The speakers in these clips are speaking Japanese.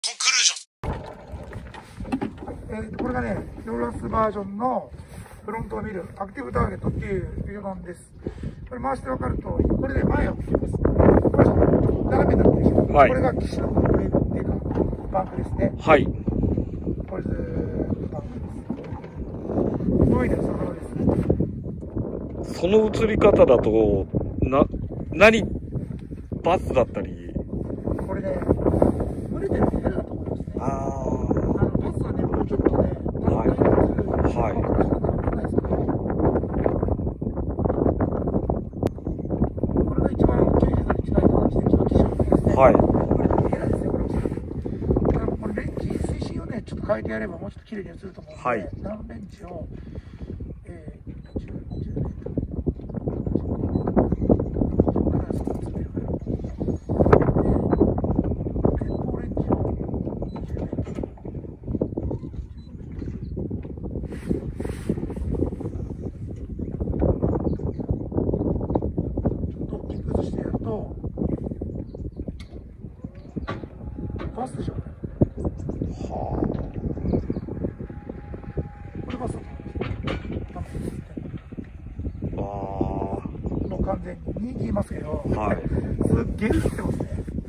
これがね、ローラスバージョンのフロントを見るアクティブターゲットっていうビューバンです。これ回して分かると、これで前を見てます。これちょっと斜めになってるでしょ。はい、これが機種のフレームっていうか、バンクですね。はい。これずーっとバンクです。すごいね、そのままです。 その映り方だと、バスだったり。 これね、蒸れてる部屋だと思いますね。バスはね、もうちょっとね、はい。これが一番90度に近い形で、ちょっと機種ですね。はい。これ部屋ですよ、これおそらく。これレンジ、水深をね、ちょっと変えてやればもうちょっと綺麗に映ると思うので、はい、ダウンレンジを、バスでしょうね。はあ。これバスだと思う。もう完全に2いますけど、はい、すっげえ映ってますね。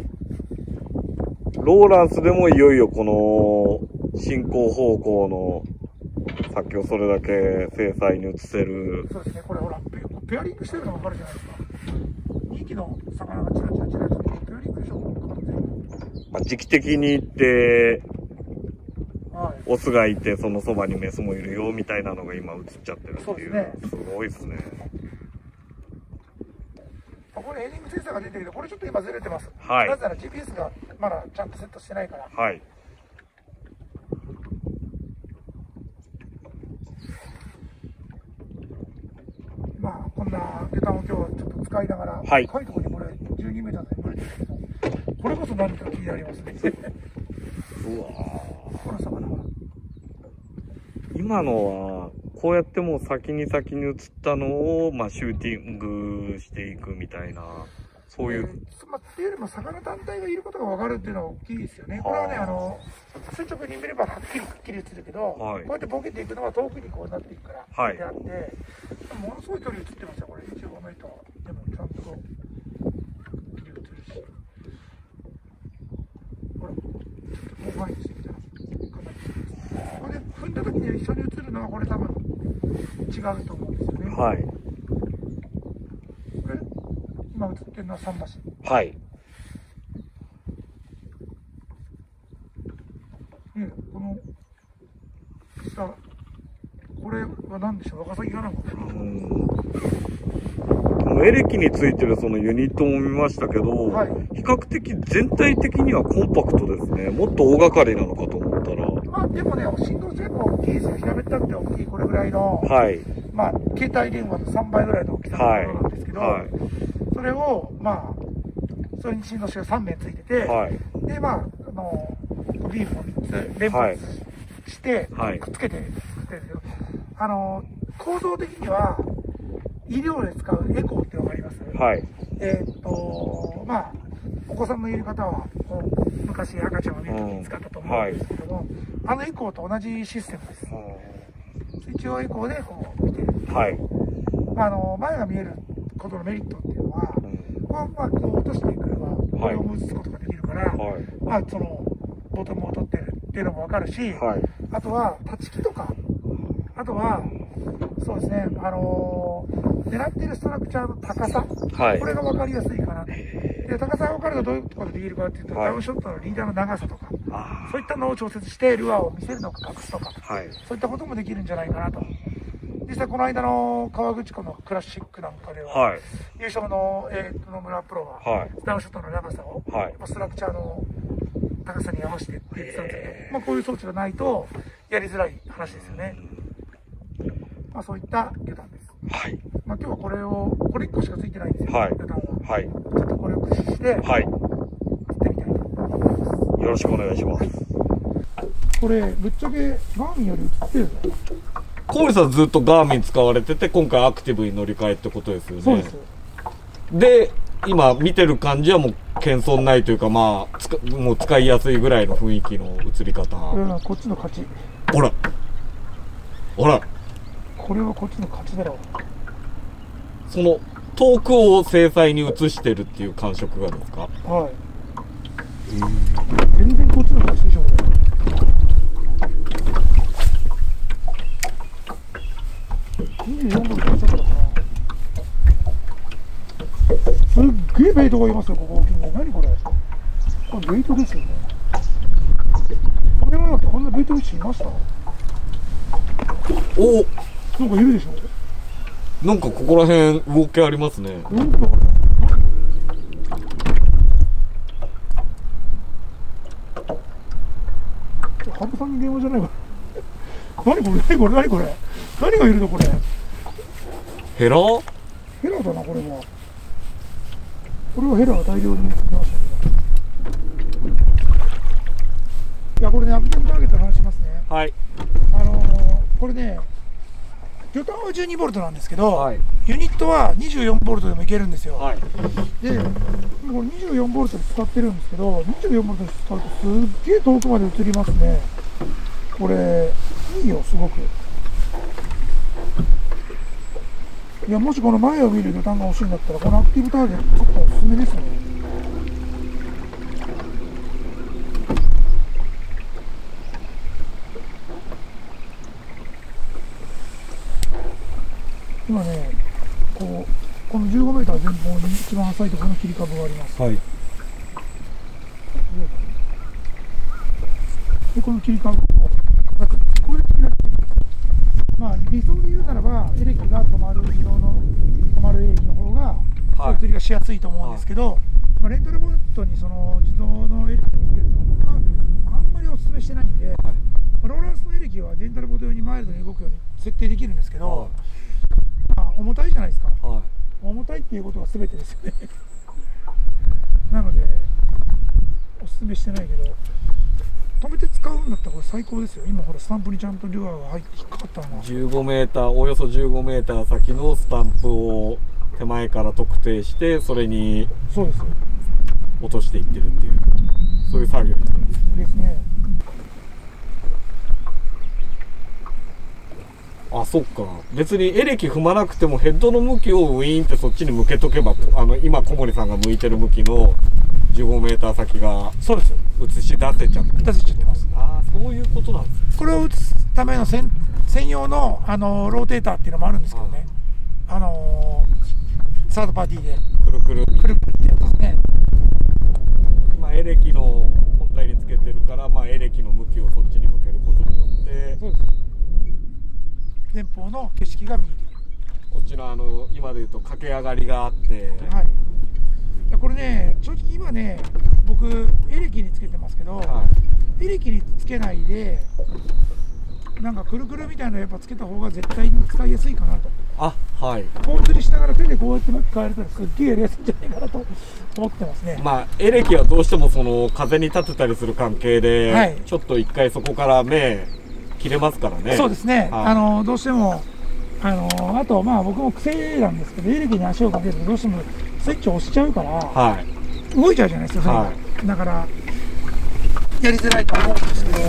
ローランスでもいよいよこの進行方向の先をそれだけ精細に映せる。 そうですね、これほら、ペアリングしてるの分かるじゃないですか。2匹の魚がチラチラチラチラペアリングでしょ、完全に。 時期的に行って、はい、オスがいてそのそばにメスもいるよみたいなのが今映っちゃってるっていう。ね、すごいですね。 これヘディングセンサーが出てるけど、これちょっと今ずれてます。はい、なぜなら GPS がまだちゃんとセットしてないから。はい、まあこんなネタも今日はちょっと使いながら、はい、深いところにこれ12メーターで漏れてるけど、これこそ何か気になりますね。うわー、この魚は今のはこうやってもう先に映ったのを、まあ、シューティングしていくみたいな、そういう。 っていうよりも魚単体がいることが分かるっていうのは大きいですよね。これはね、垂直に見ればはっきり映るけど、はい、こうやってボケていくのは遠くにこうなっていくから、はい、であって、ものすごい距離映ってますよ、これ。25メートル。でもちゃんと距離映るし。ほら、ちょっと前にしてみたら、かなり。これで踏んだ時に一緒に映るのは、これ多分違うと思うんですよね。はい。これ、今映ってるのは桟橋。はい。ね、この下、これは何でしょう、ワカサギかな。 エレキについてるそのユニットも見ましたけど、はい、比較的全体的にはコンパクトですね。もっと大掛かりなのかと思ったら。 まあでもね、振動性も大きいですよ。平べったくて大きい、これぐらいの、はい、まあ携帯電話の3倍ぐらいの大きさのものなんですけど、はいはい、それをまあそれに振動子が3面ついてて、はい、でまあビームを3つ連発して、はい、くっつけて作ってるんですよ。構造的には医療で使うエコーってわかります？はい。まあお子さんのいる方は昔赤ちゃんを見るときに使ったと思うんですけども、はい、エコーと同じシステムです。一応エコーでこう見てる。はい。前が見えることのメリットっていうのは、まあこう落としていくればこれを映すことができるから、はい、まあそのボトムを取ってるっていうのもわかるし、はい、あとは立ち木とか、あとはそうですね、狙っているストラクチャーの高さ、はい、これが分かりやすいかなと。で、高さが分かるとどういうことができるかっていうと、はい、ダウンショットのリーダーの長さとか、そういったのを調節してルアーを見せるのか隠すとか、はい、そういったこともできるんじゃないかなと。実際この間の河口湖のクラシックなんかでは、はい、優勝の野村プロは、はい、ダウンショットの長さを、はい、ストラクチャーの高さに合わせてって言ってたんですけど、まあこういう装置がないとやりづらい話ですよね。まあそういった魚探です。はい。まあ今日はこれ1個しかついてないんですよ。はい。魚探は。はい。ちょっとこれを駆使して、はい。釣ってみたいと思います。 よろしくお願いします。 これぶっちゃけガーミンより映ってるの？ 小森さんずっとガーミン使われてて、今回アクティブに乗り換えってことですよね。そうです。で、今見てる感じはもう謙遜ないというか、まあもう使いやすいぐらいの雰囲気の映り方。 こっちの勝ち。 ほらほら、 これはこっちの勝ちだろう。 その遠くを精細に映してるっていう感触がですか？ はい。全然こっちの勝ちでしょ。24度で勝ちだからな。すっげえベイトがいますよ、ここ。何これ。これベイトですよね。これはだってこんなベイトフィッシュいました？ お、 なんかいるでしょ。 なんかここら辺動きありますね。 なんか羽生さんの電話じゃないか。何これ、何これ、何これ。何がいるのこれ。 ヘラ？ ヘラだな、これは。これはヘラが大量に来ましたね。いや、これね、アクティブターゲットの話しますね。 はい。 これね、魚探は12ボルトなんですけど、 はい、 ユニットは24ボルトでもいけるんですよ。 はい、 で、これ24ボルトで使ってるんですけど、24ボルトで使うとすっげえ遠くまで映りますね。これ、いいよ、すごく。いや、もしこの前を見る魚探が欲しいんだったら、このアクティブターゲット、ちょっとおすすめですね。今ね、この15メーター前方に一番浅いところの切り株があります。 はい。 で、この切り株を叩く。これで切り出していきます。まあ、理想で言うならば、エレキが止まる自動の止まるエレキの方が、釣りがしやすいと思うんですけど、まあ、レンタルボットにその自動のエレキをつけるのは僕はあんまりお勧めしてないんで、ローランスのエレキはレンタルボット用にマイルドに動くように設定できるんですけど、まあ、重たいじゃないですか。重たいっていうことが全てですよね。なので、お勧めしてないけど、止めて使うんだったらこれ最高ですよ。今ほらスタンプにちゃんとルアーが入って引っかかったのが 15メーター、およそ15メーター先のスタンプを手前から特定して、それに落としていってるっていう、そういう作業ですね。あ、そっか。別にエレキ踏まなくてもヘッドの向きをウィーンってそっちに向けとけば、今小森さんが向いてる向きの15メーター先が映し出せちゃってます。ああ、そういうことなんですね。 これを映すための専用のローテーターっていうのもあるんですけどね。サードパーティーでくるくるってやつですね。 今エレキの本体につけてるから、まあエレキの向きをそっちに向けることによって、 そうです。前方の景色が見える。 こっちの今でいうと駆け上がりがあって、 はい。これね、正直今ね、僕エレキにつけてますけど、エレキにつけないでなんかくるくるみたいなのやっぱつけた方が絶対に使いやすいかなと。 あ、はい。 こう釣りしながら手でこうやって向き変えれたらすっげえやりやすいんじゃないかなと思ってますね。 まあエレキはどうしてもその風に立てたりする関係で、 はい、 ちょっと一回そこから目切れますからね。 そうですね。はい、どうしてもあとまあ僕も癖なんですけど、エレキに足をかけるとどうしてもスイッチを押しちゃうから、はい、動いちゃうじゃないですか。はい、だからやりづらいと思うんですけど。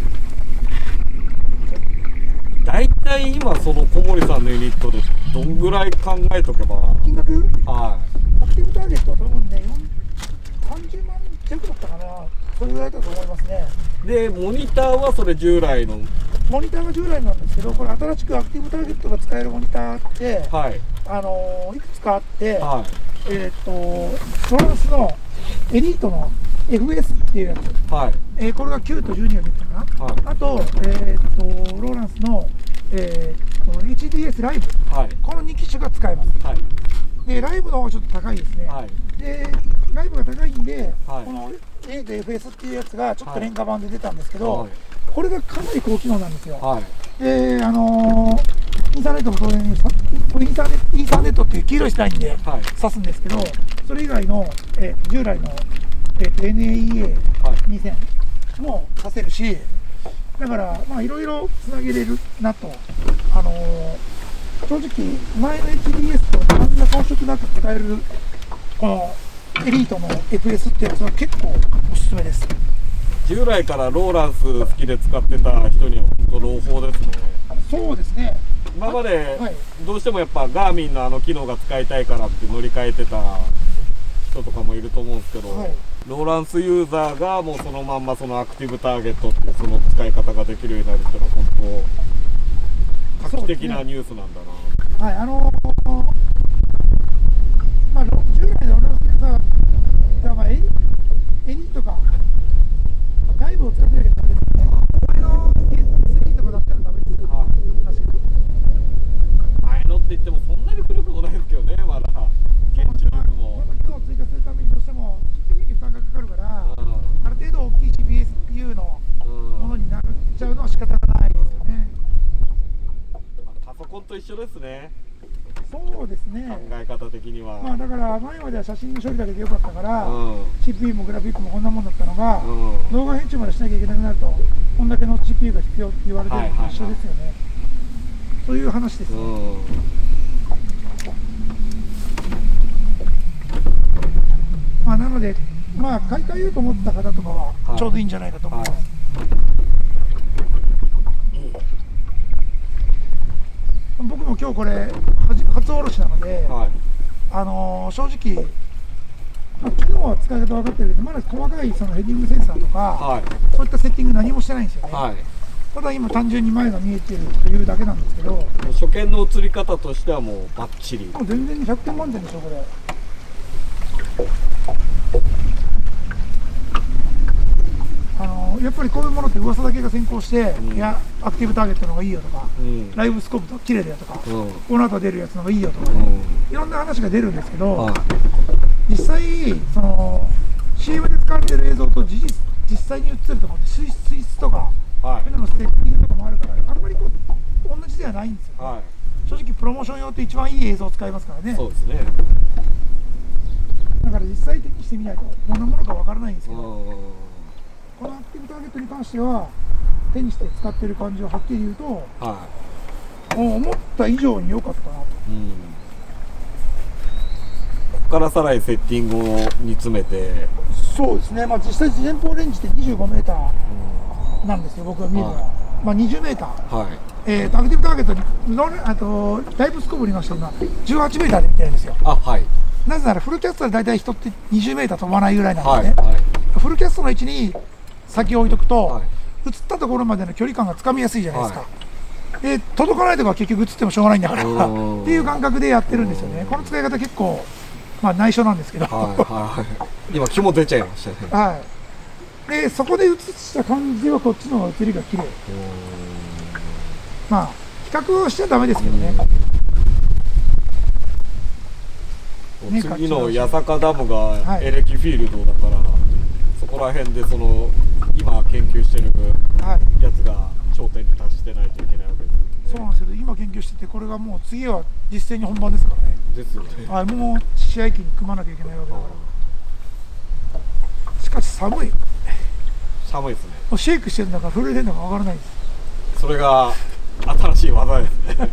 大体今その小森さんのユニットでどんぐらい考えとけば金額、 はい、 アクティブターゲットは多分ね30万弱だったかな、それぐらいだと思いますね。 でモニターはそれ従来のモニターが従来なんですけど、これ新しくアクティブターゲットが使えるモニターって、はい、いくつかあって、はい、トランスのエリートの FS っていうやつ、はい、これが9と12が出てるかな、はい、あと、ローランスの、HDS ライブ、はい、この2機種が使えます。はい、でライブの方がちょっと高いですね。はい、でライブが高いんで、はい、この A と FS っていうやつがちょっと廉価版で出たんですけど、はい、これがかなり高機能なんですよ。はい、でインターネットも当然これインターネットっていう黄色いラインで挿すんですけど、それ以外の、従来の、NAEA2000 も挿せるし、だからまあいろいろつなげれるなと。正直前の HDS と何ら遜色なく使えるこのエリートの FS ってやつは結構おすすめです。 従来からローランス好きで使ってた人には本当朗報ですね。 そうですね。 今までどうしてもやっぱガーミンの機能が使いたいからって乗り換えてた人とかもいると思うんですけど、はい、ローランスユーザーがもうそのまんまそのアクティブターゲットっていうその使い方ができるようになるっていうのは本当画期的なニュースなんだな。 はい、まあ従来のローランスユーザーがエリーとかダイブを使ってるけどダメですね。前の3とかだったらダメですよ。確かに。 前のって言ってもそんなに古くもないですけどね、まだ。現地力も。 機能を追加するためにどうしても CPU に負担がかかるから、ある程度大きい CPU のものになっちゃうのは仕方がないですよね。 パソコンと一緒ですね。 そうですね。 考え方的には。 まあだから前までは写真の処理だけでよかったから、CPU もグラフィックもこんなもんだったのが、動画編集までしなきゃいけなくなると、こんだけの CPU が必要って言われてるのと一緒ですよね。そういう話ですね。まあなので、まあ買い替えようと思った方とかはちょうどいいんじゃないかと思います。僕も今日これ初おろしなので、正直、機能は使い方分かってるけど、まだ細かいそのヘディングセンサーとか、そういったセッティング何もしてないんですよね。ただ今単純に前が見えてるというだけなんですけど、 初見の映り方としてはもうバッチリ。 もう全然100点満点でしょこれ。やっぱりこういうものって噂だけが先行して、いやアクティブターゲットの方がいいよとか、ライブスコープと綺麗だよとか、この後出るやつの方がいいよとかね、いろんな話が出るんですけど、実際その CM で使われてる映像と実際に映るとかって水質とか、そういうののセッティングとかもあるから、あんまりこう同じではないんですよね。正直プロモーション用って一番いい映像を使いますからね。 そうですね。 だから実際手にしてみないとどんなものかわからないんですけど、このアクティブターゲットに関しては手にして使ってる感じをはっきり言うと、思った以上に良かったなと。 ここからさらにセッティングを煮詰めて、 そうですね。まあ実際前方レンジって25メーターなんですよ、僕が見るのは。まあ20メーター。アクティブターゲットにライブスコープに関して今18メーターで見てるんですよ。なぜならフルキャストで大体人って20メーター飛ばないぐらいなんですね。フルキャストの位置に先を置いとくと、映ったところまでの距離感がつかみやすいじゃないですか。で届かないところは結局映ってもしょうがないんだからっていう感覚でやってるんですよね。この使い方結構まあ内緒なんですけど、 今気も出ちゃいましたね。 でそこで映した感じはこっちの方が映りが綺麗。まあ比較はしちゃダメですけどね。 次の八坂ダムがエレキフィールドだから、そこら辺でその今研究してるやつが頂点に達してないといけないわけです。 そうなんですけど、今研究しててこれがもう次は実戦に本番ですからね。 ですよね。 もう試合機に組まなきゃいけないわけだから。しかし寒い。 寒いですね。 もうシェイクしてるんだか震えてるんだかわからないです。 それが新しい技ですね。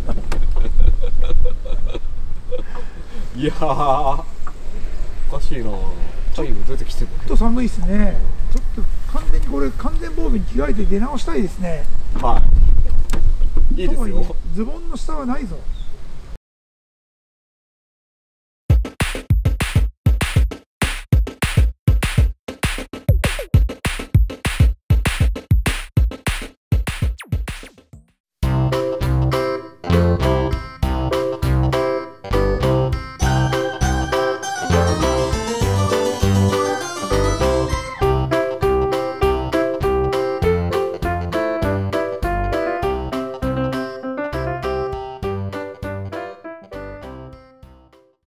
いやー、おかしいな。タイム出てきてる。 ちょっと寒いですね。ちょっと完全にこれ完全防備に着替えて出直したいですね。 いいですよ。 ズボンの下はないぞ。